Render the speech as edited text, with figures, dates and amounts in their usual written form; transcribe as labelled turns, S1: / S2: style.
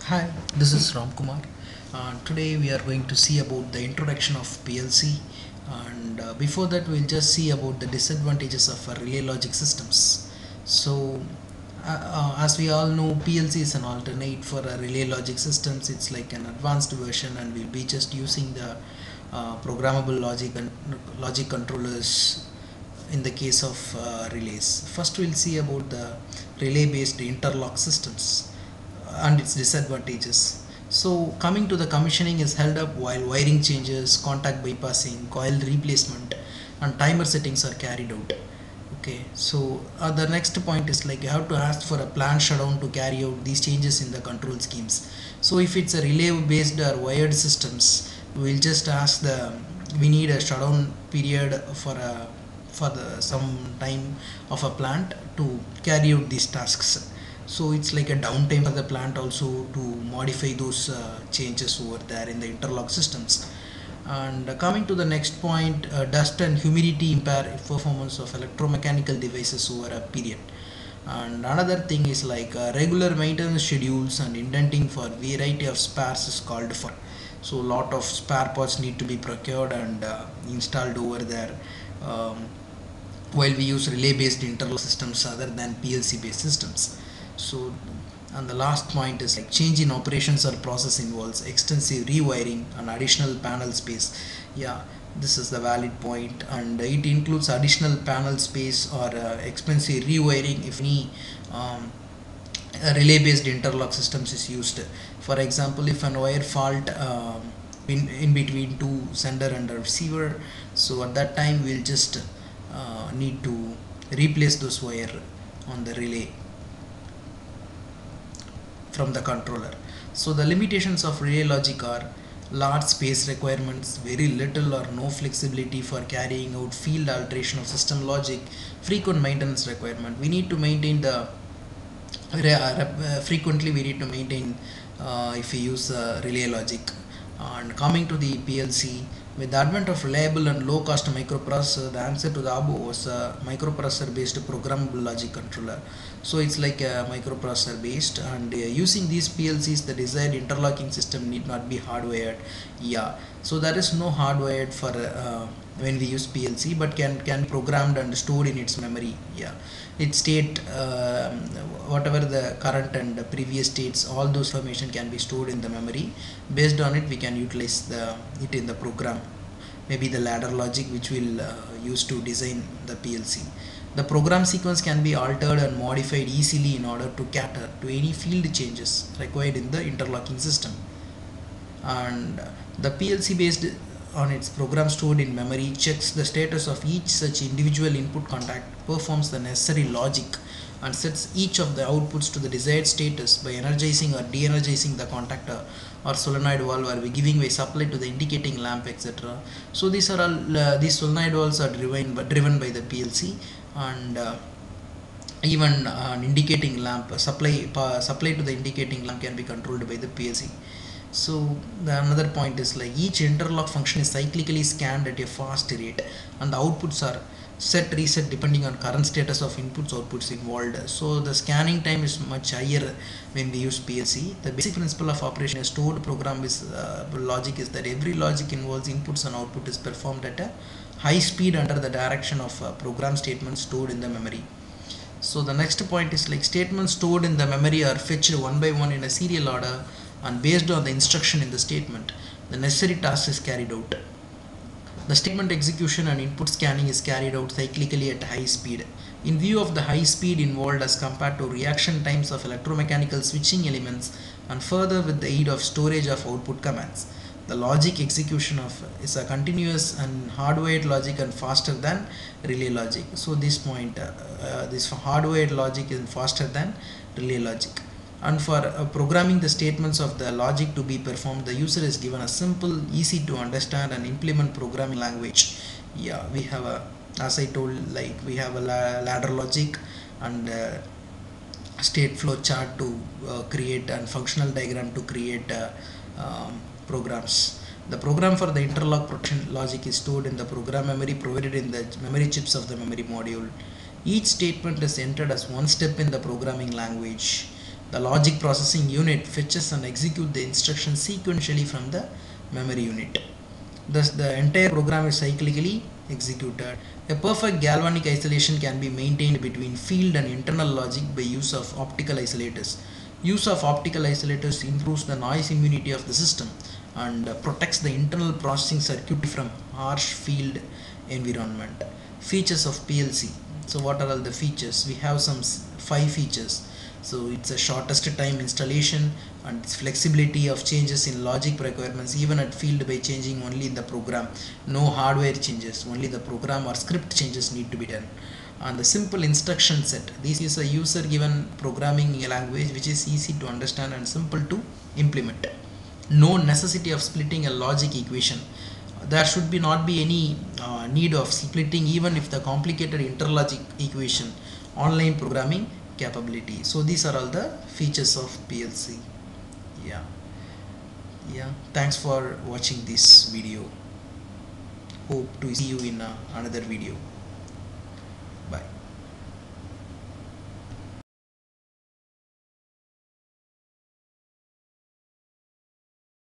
S1: Hi, this is Ram Kumar. Today we are going to see about the introduction of PLC, and before that we'll just see about the disadvantages of relay logic systems. So, as we all know, PLC is an alternate for relay logic systems. It's like an advanced version, and we'll be just using the programmable logic and logic controllers in the case of relays. First, we'll see about the relay-based interlock systems and its disadvantages. So coming to the commissioning is held up while wiring changes, contact bypassing, coil replacement and timer settings are carried out. Okay, so the next point is like you have to ask for a planned shutdown to carry out these changes in the control schemes. So if it's a relay based or wired systems, we'll just ask we need a shutdown period for the some time of a plant to carry out these tasks. So it's like a downtime for the plant also to modify those changes over there in the interlock systems. And coming to the next point, dust and humidity impair performance of electromechanical devices over a period. And another thing is like regular maintenance schedules and indenting for variety of spares is called for. So a lot of spare parts need to be procured and installed over there, while we use relay based interlock systems other than PLC based systems. So, and the last point is like change in operations or process involves extensive rewiring and additional panel space. Yeah, this is the valid point, and it includes additional panel space or expensive rewiring if any relay based interlock systems is used. For example, if an wire fault in between two sender and receiver, so at that time we'll just need to replace those wire on the relay from the controller. So the limitations of relay logic are large space requirements, very little or no flexibility for carrying out field alteration of system logic, frequent maintenance requirement. We need to maintain the frequently we need to maintain if we use relay logic. And coming to the PLC, with the advent of reliable and low cost microprocessor, the answer to the above was a microprocessor based programmable logic controller. So it's like a microprocessor based, and using these PLCs the desired interlocking system need not be hardwired. Yeah, so there is no hardwired for when we use PLC, but can be programmed and stored in its memory. Yeah, it state whatever the current and the previous states, all those information can be stored in the memory. Based on it we can utilize it in the program, maybe the ladder logic which will use to design the PLC. The program sequence can be altered and modified easily in order to cater to any field changes required in the interlocking system. And the PLC based on its program stored in memory checks the status of each such individual input contact, performs the necessary logic and sets each of the outputs to the desired status by energizing or de-energizing the contactor or solenoid valve, or by giving a supply to the indicating lamp, etc. So these are all these solenoid valves are driven by the PLC, and even an indicating lamp supply to the indicating lamp can be controlled by the PLC. So the another point is like each interlock function is cyclically scanned at a fast rate, and the outputs are set reset depending on current status of inputs outputs involved. So the scanning time is much higher when we use PLC. The basic principle of operation in a stored program is logic is that every logic involves inputs and output is performed at a high speed under the direction of program statements stored in the memory. So the next point is like statements stored in the memory are fetched one by one in a serial order, and based on the instruction in the statement the necessary task is carried out. The statement execution and input scanning is carried out cyclically at high speed. In view of the high speed involved as compared to reaction times of electromechanical switching elements, and further with the aid of storage of output commands, the logic execution of is a continuous and hardwired logic and faster than relay logic. So this point, this hardwired logic is faster than relay logic. And for programming the statements of the logic to be performed, the user is given a simple, easy to understand and implement programming language. Yeah, we have a, as I told, like we have a ladder logic and state flow chart to create, and functional diagram to create programs. The program for the interlock protection logic is stored in the program memory provided in the memory chips of the memory module. Each statement is entered as one step in the programming language. The logic processing unit fetches and executes the instruction sequentially from the memory unit. Thus, the entire program is cyclically executed. A perfect galvanic isolation can be maintained between field and internal logic by use of optical isolators. Use of optical isolators improves the noise immunity of the system and protects the internal processing circuit from harsh field environment. Features of PLC. So what are all the features? We have some 5 features. So it's a shortest time installation and its flexibility of changes in logic requirements even at field by changing only the program. No hardware changes, only the program or script changes need to be done. And the simple instruction set. This is a user given programming language which is easy to understand and simple to implement. No necessity of splitting a logic equation. There should be not be any need of splitting even if the complicated interlogic equation. Online programming capability. So these are all the features of PLC. Yeah, thanks for watching this video. Hope to see you in another video.